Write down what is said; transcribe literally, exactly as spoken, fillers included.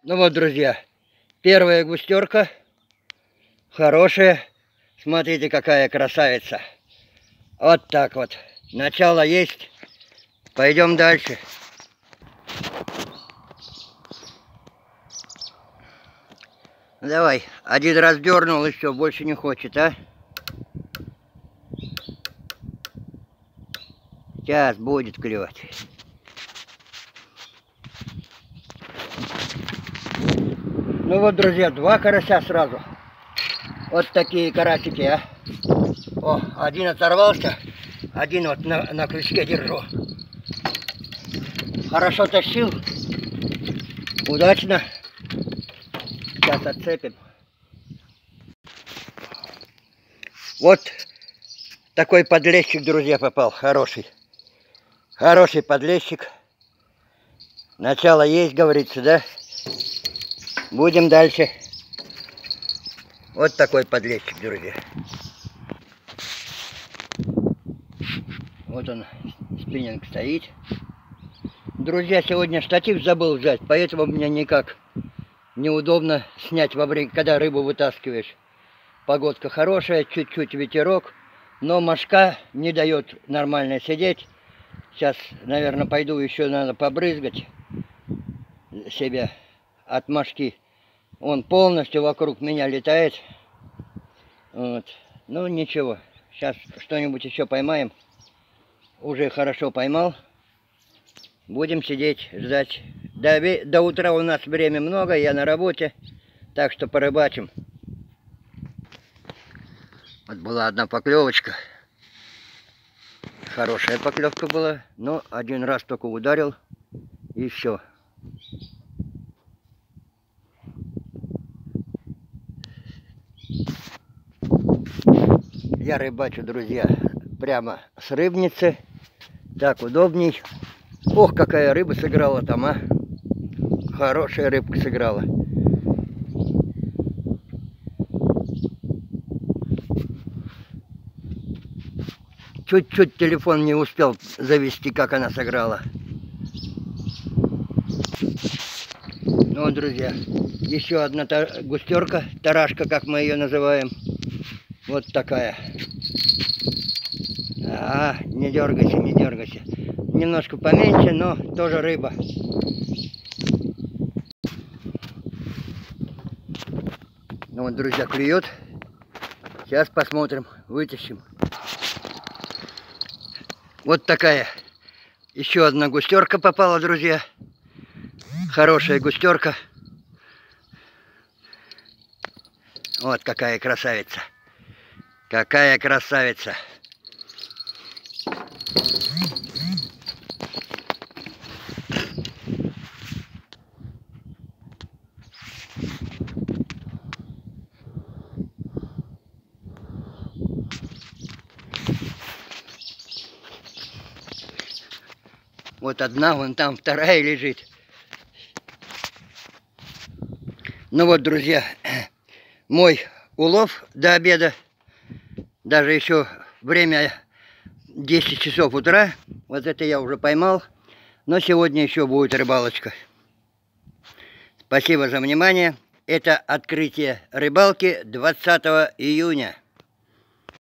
Ну вот, друзья, первая густерка, хорошая. Смотрите, какая красавица. Вот так вот. Начало есть. Пойдем дальше. Давай, один раз дернул и все, больше не хочет, а? Сейчас будет клевать. Ну вот, друзья, два карася сразу. Вот такие карасики, а. О, один оторвался, один вот на, на крючке держу. Хорошо тащил. Удачно. Сейчас отцепим. Вот такой подлещик, друзья, попал. Хороший. Хороший подлещик. Начало есть, говорится, да? Будем дальше. Вот такой подлещик, друзья. Вот он, спиннинг стоит. Друзья, сегодня штатив забыл взять, поэтому мне никак неудобно снять во время, когда рыбу вытаскиваешь. Погодка хорошая, чуть-чуть ветерок, но мошка не дает нормально сидеть. Сейчас, наверное, пойду, еще надо побрызгать себя от мошки. Он полностью вокруг меня летает. Вот. Ну ничего, сейчас что-нибудь еще поймаем. Уже хорошо поймал. Будем сидеть, ждать. До, до утра у нас время много, я на работе. Так что порыбачим. Вот была одна поклевочка. Хорошая поклевка была. Но один раз только ударил. И все. Я рыбачу, друзья, прямо с рыбницы. Так удобней. Ох, какая рыба сыграла там, а. Хорошая рыбка сыграла. Чуть-чуть телефон не успел завести, как она сыграла. Ну, друзья, еще одна густерка, тарашка, как мы ее называем. Вот такая. А, не дергайся, не дергайся. Немножко поменьше, но тоже рыба. Ну вот, друзья, клюет. Сейчас посмотрим, вытащим. Вот такая. Еще одна густерка попала, друзья. Хорошая густерка. Вот какая красавица. Какая красавица. Вот одна, вон там вторая лежит. Ну вот, друзья, мой улов до обеда. Даже еще время десять часов утра. Вот это я уже поймал. Но сегодня еще будет рыбалочка. Спасибо за внимание. Это открытие рыбалки двадцатого июня.